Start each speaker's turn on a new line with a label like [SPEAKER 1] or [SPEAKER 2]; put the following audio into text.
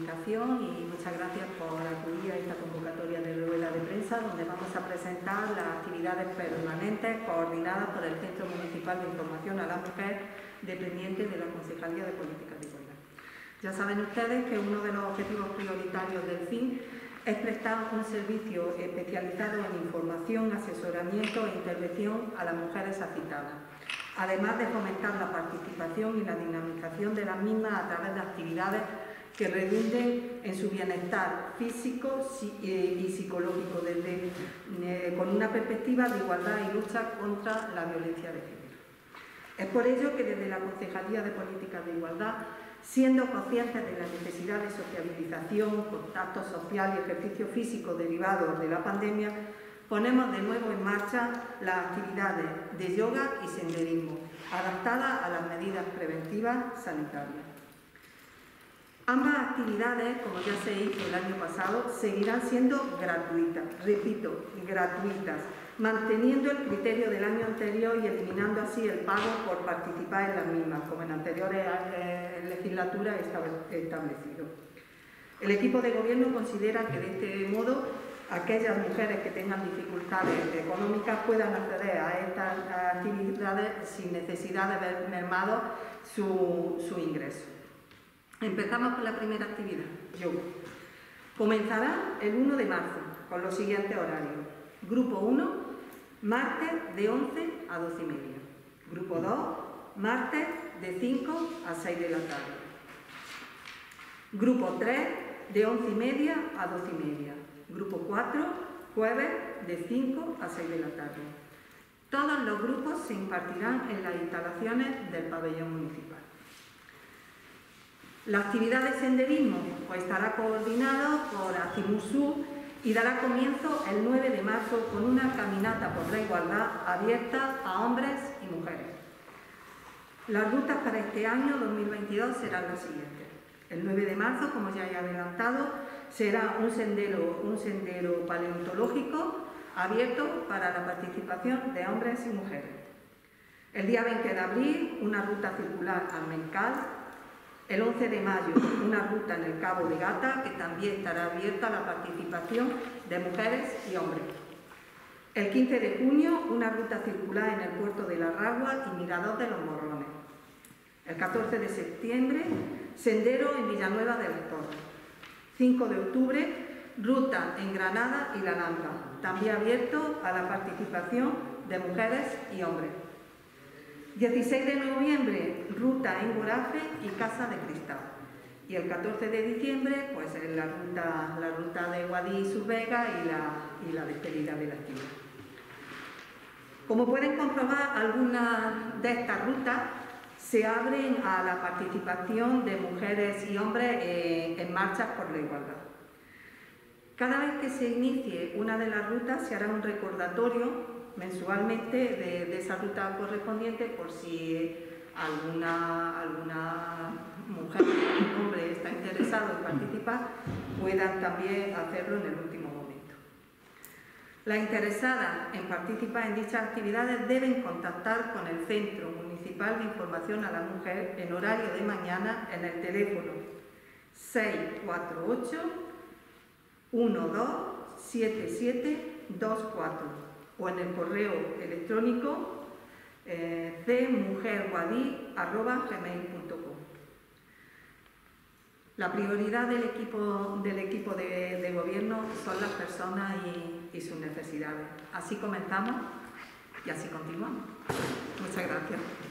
[SPEAKER 1] comunicación y muchas gracias por acudir a esta convocatoria de rueda de prensa donde vamos a presentar las actividades permanentes coordinadas por el Centro Municipal de Información a la Mujer dependiente de la Concejalía de Políticas de Igualdad. Ya saben ustedes que uno de los objetivos prioritarios del CIN es prestar un servicio especializado en información, asesoramiento e intervención a las mujeres afectadas, además de fomentar la participación y la dinamización de las mismas a través de actividades que redunden en su bienestar físico y psicológico, con una perspectiva de igualdad y lucha contra la violencia de género. Es por ello que desde la Concejalía de Políticas de Igualdad, siendo conscientes de la necesidad de sociabilización, contacto social y ejercicio físico derivados de la pandemia, ponemos de nuevo en marcha las actividades de yoga y senderismo, adaptadas a las medidas preventivas sanitarias. Ambas actividades, como ya se hizo el año pasado, seguirán siendo gratuitas, repito, gratuitas, manteniendo el criterio del año anterior y eliminando así el pago por participar en las mismas, como en anteriores legislaturas establecido. El equipo de gobierno considera que de este modo aquellas mujeres que tengan dificultades económicas puedan acceder a estas actividades sin necesidad de ver mermado su ingreso. Empezamos con la primera actividad, yoga. Comenzará el 1 de marzo con los siguientes horarios. Grupo 1, martes de 11 a 12 y media. Grupo 2, martes de 5 a 6 de la tarde. Grupo 3, de 11 y media a 12 y media. Grupo 4, jueves de 5 a 6 de la tarde. Todos los grupos se impartirán en las instalaciones del pabellón municipal. La actividad de senderismo estará coordinada por Acimur y dará comienzo el 9 de marzo con una caminata por la igualdad abierta a hombres y mujeres. Las rutas para este año 2022 serán las siguientes. El 9 de marzo, como ya he adelantado, será un sendero paleontológico abierto para la participación de hombres y mujeres. El día 20 de abril, una ruta circular al Mencal. El 11 de mayo, una ruta en el Cabo de Gata, que también estará abierta a la participación de mujeres y hombres. El 15 de junio, una ruta circular en el puerto de La Ragua y Mirador de los Morrones. El 14 de septiembre, sendero en Villanueva del Torres. 5 de octubre, ruta en Granada y La Alhambra, también abierto a la participación de mujeres y hombres. 16 de noviembre, ruta en Gorafe y Casa de Cristal. Y el 14 de diciembre, pues la ruta de Guadix y Subvega y la despedida de la actividad. Como pueden comprobar, algunas de estas rutas se abren a la participación de mujeres y hombres en marchas por la igualdad. Cada vez que se inicie una de las rutas se hará un recordatorio mensualmente de esa ruta correspondiente por si alguna mujer o hombre está interesado en participar, puedan también hacerlo en el último momento. Las interesadas en participar en dichas actividades deben contactar con el Centro Municipal de Información a la Mujer en horario de mañana en el teléfono 648 127724 o en el correo electrónico cmujerguadix@gmail.com. La prioridad del equipo de gobierno son las personas y sus necesidades. Así comenzamos y así continuamos. Muchas gracias.